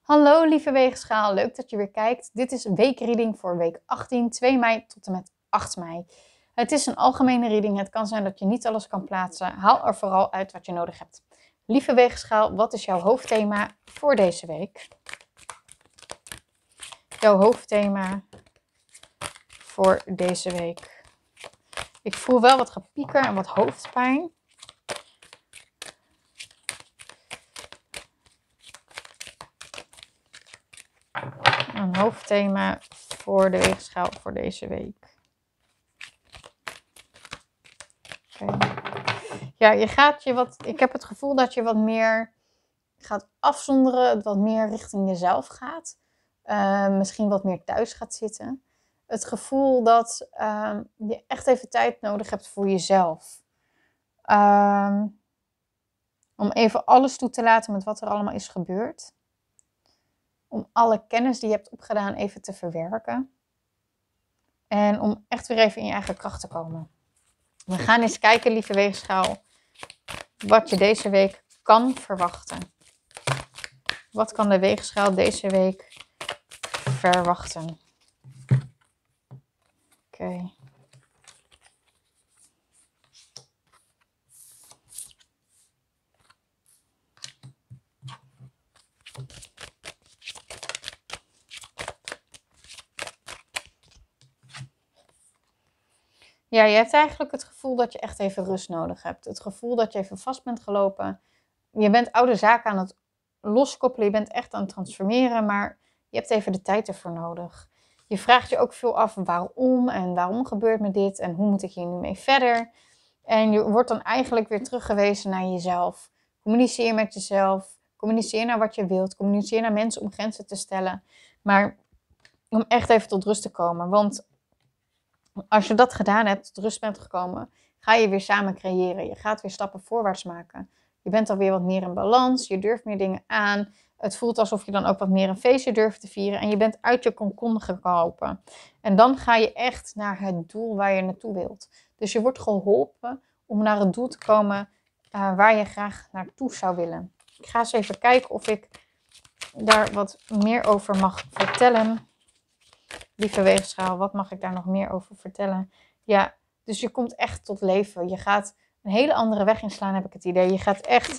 Hallo lieve weegschaal, leuk dat je weer kijkt. Dit is een weekreading voor week 18, 2 mei tot en met 8 mei. Het is een algemene reading, het kan zijn dat je niet alles kan plaatsen. Haal er vooral uit wat je nodig hebt. Lieve weegschaal, wat is jouw hoofdthema voor deze week? Jouw hoofdthema voor deze week. Ik voel wel wat gepieker en wat hoofdpijn. Een hoofdthema voor de weegschaal voor deze week. Okay. Ja, ik heb het gevoel dat je wat meer gaat afzonderen, wat meer richting jezelf gaat. Misschien wat meer thuis gaat zitten. Het gevoel dat je echt even tijd nodig hebt voor jezelf. Om even alles toe te laten met wat er allemaal is gebeurd. Om alle kennis die je hebt opgedaan even te verwerken. En om echt weer even in je eigen kracht te komen. We gaan eens kijken, lieve weegschaal, wat je deze week kan verwachten. Wat kan de weegschaal deze week verwachten? Oké. Ja, je hebt eigenlijk het gevoel dat je echt even rust nodig hebt. Het gevoel dat je even vast bent gelopen. Je bent oude zaken aan het loskoppelen. Je bent echt aan het transformeren. Maar je hebt even de tijd ervoor nodig. Je vraagt je ook veel af waarom. En waarom gebeurt me dit? En hoe moet ik hier nu mee verder? En je wordt dan eigenlijk weer teruggewezen naar jezelf. Communiceer met jezelf. Communiceer naar wat je wilt. Communiceer naar mensen om grenzen te stellen. Maar om echt even tot rust te komen. Want als je dat gedaan hebt, tot rust bent gekomen, ga je weer samen creëren. Je gaat weer stappen voorwaarts maken. Je bent alweer wat meer in balans. Je durft meer dingen aan. Het voelt alsof je dan ook wat meer een feestje durft te vieren. En je bent uit je kokon gekropen. En dan ga je echt naar het doel waar je naartoe wilt. Dus je wordt geholpen om naar het doel te komen waar je graag naartoe zou willen. Ik ga eens even kijken of ik daar wat meer over mag vertellen. Lieve weegschaal, wat mag ik daar nog meer over vertellen? Ja, dus je komt echt tot leven. Je gaat een hele andere weg inslaan, heb ik het idee. Je gaat echt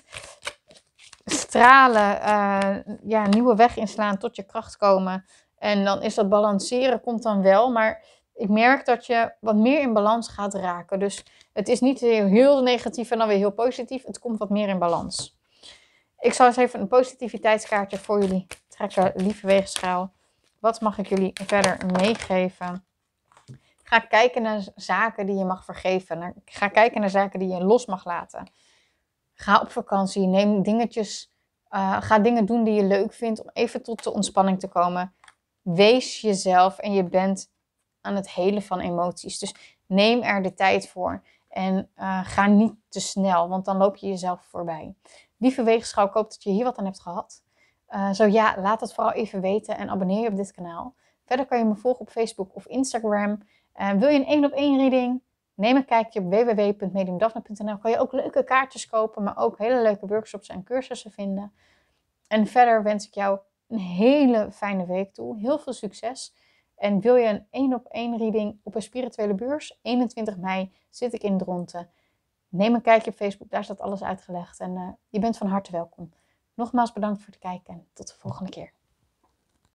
stralen, nieuwe weg inslaan, tot je kracht komen. En dan is dat balanceren, komt dan wel. Maar ik merk dat je wat meer in balans gaat raken. Dus het is niet heel negatief en dan weer heel positief. Het komt wat meer in balans. Ik zal eens even een positiviteitskaartje voor jullie trekken, lieve weegschaal. Wat mag ik jullie verder meegeven? Ga kijken naar zaken die je mag vergeven. Ga kijken naar zaken die je los mag laten. Ga op vakantie. Neem dingetjes. Ga dingen doen die je leuk vindt om even tot de ontspanning te komen. Wees jezelf en je bent aan het helen van emoties. Dus neem er de tijd voor. En ga niet te snel, want dan loop je jezelf voorbij. Lieve weegschaal, ik hoop dat je hier wat aan hebt gehad. Zo ja, laat het vooral even weten en abonneer je op dit kanaal. Verder kan je me volgen op Facebook of Instagram. Wil je een 1-op-1 reading? Neem een kijkje op www.mediumdaphne.nl. Kan je ook leuke kaartjes kopen, maar ook hele leuke workshops en cursussen vinden. En verder wens ik jou een hele fijne week toe. Heel veel succes. En wil je een 1-op-1 reading op een spirituele beurs? 21 mei zit ik in Dronten. Neem een kijkje op Facebook, daar staat alles uitgelegd. En je bent van harte welkom. Nogmaals bedankt voor het kijken en tot de volgende keer.